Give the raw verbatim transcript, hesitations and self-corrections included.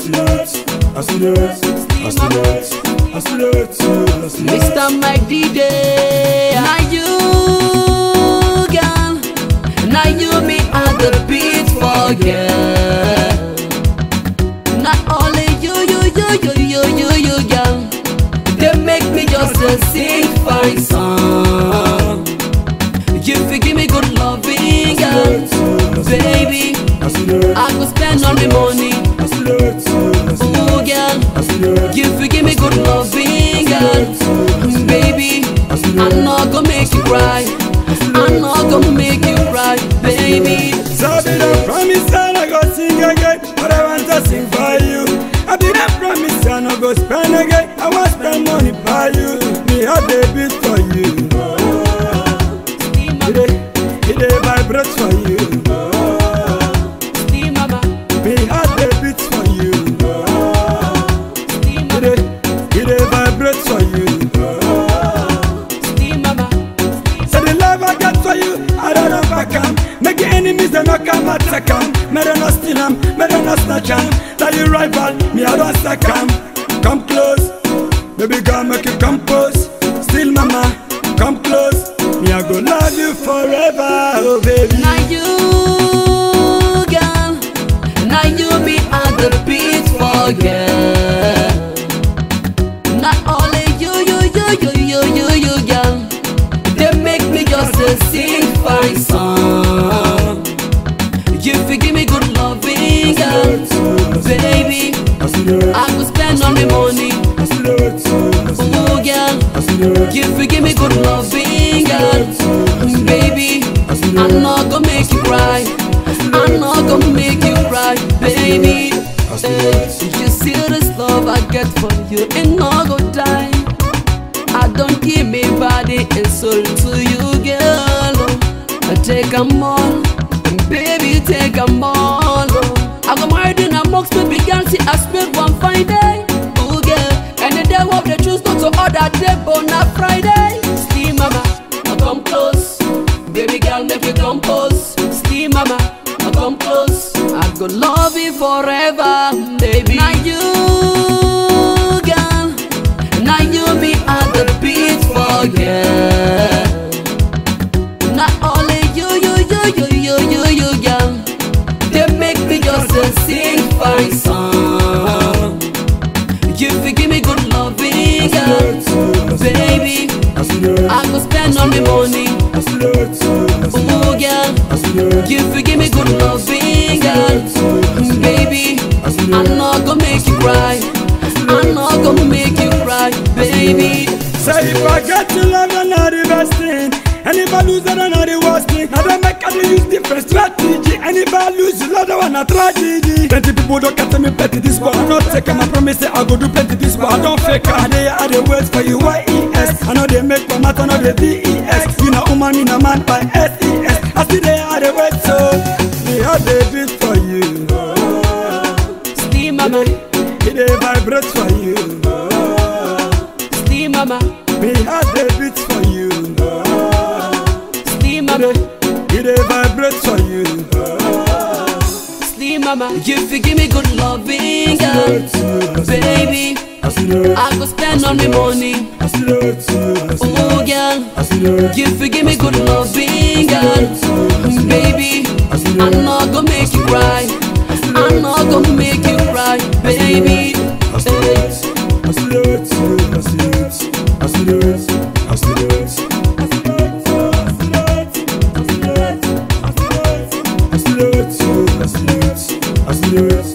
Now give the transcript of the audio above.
see it, I see it, I see it, I see it, I see it. Mister Mike D J, now you, girl, now you me at the beat for girl. Not only you, you, you, you, you, you, you, girl, they make me just a sing fine song. You forgive me good loving, girl, baby. I could spend all the money. Oh, girl, you forgive me good loving, girl, baby. I'm not gonna make you cry. I'm not gonna make you cry, baby. So I be the promise and I go sing again, but I want to sing for you. I be the promise and I go spend again. I want to spend money for you. Me have the beat for you. It it vibrate for you. Steam mama, me have the beat for you. steam It mama, it it it vibrate for you. steam mama. So the love I got for you, I don't know if I can. Make the enemies they not come attack 'em. Me don't not steal 'em, me don't not snatch 'em. That you rival, me I don't sack 'em. Come close, baby girl, make you compose. Still mama, come close. Me I go love you forever, oh baby. Now you, girl, now you me at the beat for girl. Not only you, you, you, you, you, you, you, girl, they make me just a sing fine song. You forgive me good loving, girl, baby. I could spend all the money. Oh, girl, you forgive me good loving, girl, baby. I'm not gonna make you cry. I'm not gonna make you cry, baby. Hey, you see this love I get for you, and not go die. I don't give me body and soul to you, girl. I take 'em all, baby, take 'em all. I go married in a box, baby girl. See, I spent one fine day, oh girl. And the day of the choose not to order day, but not Friday. Steam mama, I come close, baby girl, make you compose. Steam mama, I come close. I go love you forever, baby. Now you, girl, now you me at the beat for girl. Not only you, you, you, you, you, you, you, girl, they make me just a sing fine song. You forgive me good loving, girl, baby. I could spend all the money. Oh, girl, you forgive me good loving, girl, baby. I'm not gonna make you cry. I'm not gonna make you cry, baby. Say if I get to love, I know the best thing. And if I lose, I don't know the worst thing. I don't make I use different strategy. And if I lose, you love the one a tragedy. Plenty people don't catch me petty this, but I'm not taking my promise. Say I go do plenty this, but I don't fake. I they are the words for you, Y E S. I know they make for matter, know they V E X. You know, woman in a man by S E S. I see they are the words, so they are the beat for you. Steam mama, It they vibrate for you. steam mama, Me have the beats for you. steam mama, It they vibrate for you. steam mama. You forgive me good loving, girl, baby. I could spend all the money. Oh, girl, you forgive me good loving, girl, baby. I'm not gonna make you cry. I'm not gonna make you cry, baby. Hey.